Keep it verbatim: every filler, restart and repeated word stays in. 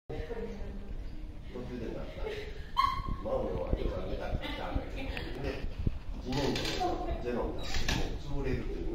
途中でなった。マオヨは予算出たらしゃあないけど、で、次年度ゼロになって、もう潰れるという。